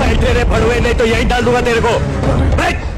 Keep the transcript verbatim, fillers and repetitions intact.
बैठ तेरे भड़वे, नहीं तो यहीं डाल दूंगा तेरे को। बैठ।